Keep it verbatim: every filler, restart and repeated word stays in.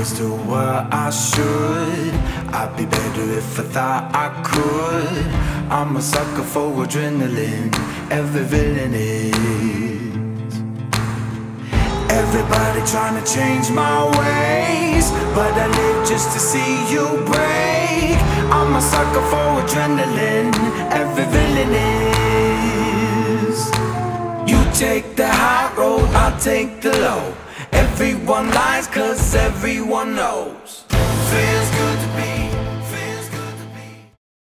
always do what I should. I'd be better if I thought I could. I'm a sucker for adrenaline, every villain is. Everybody trying to change my ways, but I live just to see you break. I'm a sucker for adrenaline, every villain is. You take the high road, I'll take the low. Everyone lies cause everyone knows. Feels good.